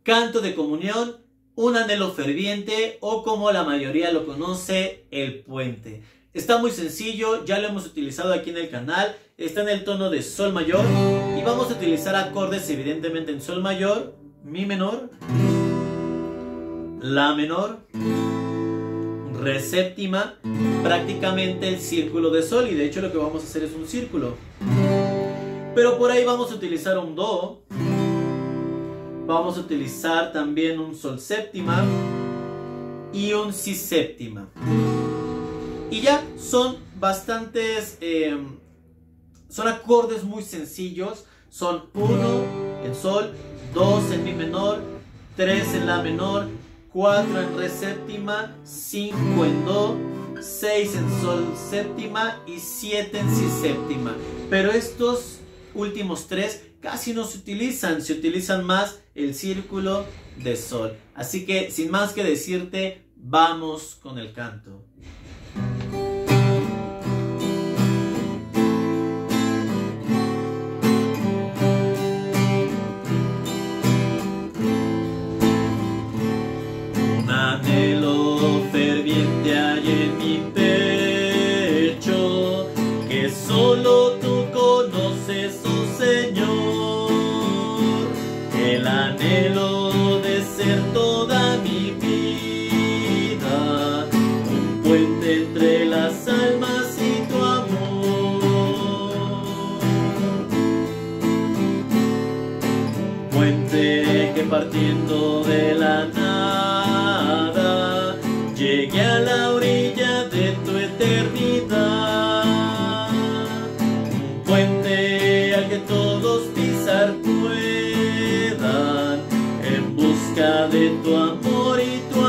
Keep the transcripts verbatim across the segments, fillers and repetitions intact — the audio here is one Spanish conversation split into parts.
canto de comunión, un anhelo ferviente o como la mayoría lo conoce, el puente. Está muy sencillo, ya lo hemos utilizado aquí en el canal, está en el tono de sol mayor y vamos a utilizar acordes evidentemente en sol mayor, mi menor, la menor, re séptima, prácticamente el círculo de sol, y de hecho lo que vamos a hacer es un círculo. Pero por ahí vamos a utilizar un do, vamos a utilizar también un sol séptima y un si séptima. Y ya son bastantes, eh, son acordes muy sencillos, son uno en sol, dos en mi menor, tres en la menor, cuatro en re séptima, cinco en do, seis en sol séptima y siete en si séptima. Pero estos últimos tres casi no se utilizan, se utilizan más el círculo de sol. Así que sin más que decirte, vamos con el canto. Un anhelo ferviente hay en mi pecho, que solo tú conoces, oh Señor. El anhelo de ser toda mi vida, un puente entre las almas y tu amor. Un puente que partiendo de la nada llegue a la orilla de tu eternidad. Un puente al que todos pisar puedan en busca de tu amor y tu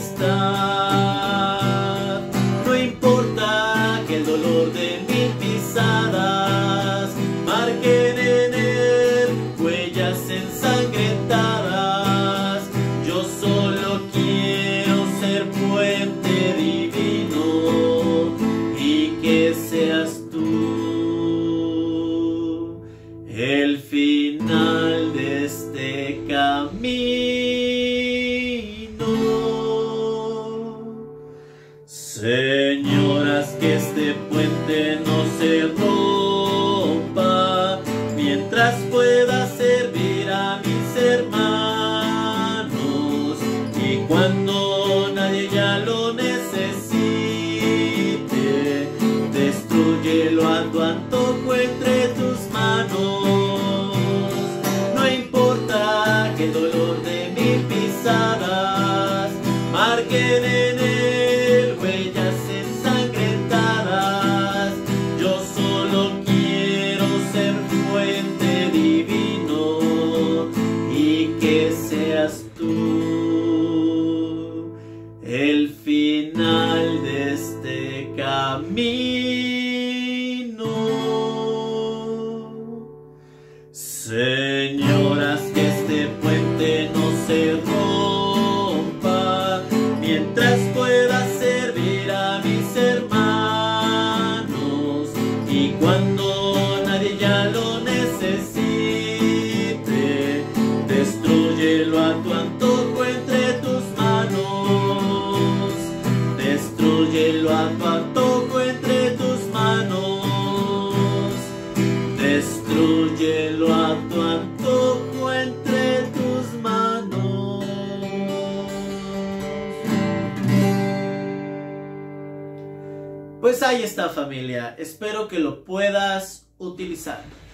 amistad. No importa que el dolor de mil pisadas marquen en él huellas ensangrentadas. Yo solo quiero ser puente divino y que seas tú el final de este camino. Señoras, que este puente no se rompa mientras pueda servir a mis hermanos, y cuando nadie ya lo necesite, destrúyelo a tu antojo entre tus manos. No importa que el dolor de mil pisadas marquen en él huellas ensangrentadas. Yo solo quiero ser fuente divino y que seas tú el final de este camino. Señoras, que este puente no se rompa mientras pueda servir a mis hermanos, y cuando nadie ya lo necesite, destrúyelo a tu antojo entre tus manos. Destrúyelo a tu antojo entre tus manos. Destrúyelo a tu antojo entre tus manos. Pues ahí está, familia. Espero que lo puedas utilizar.